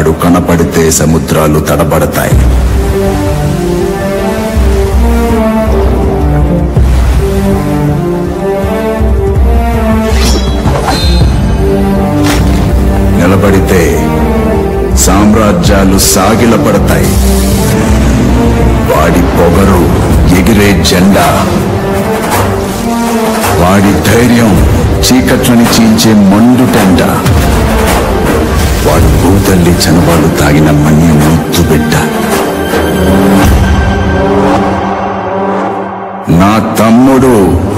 వాడు కనపడితే సముద్రాలు తడబడతాయి. నిలబడితే సామ్రాజ్యాలు సాగిలపడతాయి. వాడి పొగరు ఎగిరే జెండా, వాడి ధైర్యం చీకట్లని చీల్చే మండుటెండ. వాడు భూతల్లి చనుబాలు తాగిన మన్య ముత్తు బిడ్డ. నా తమ్ముడు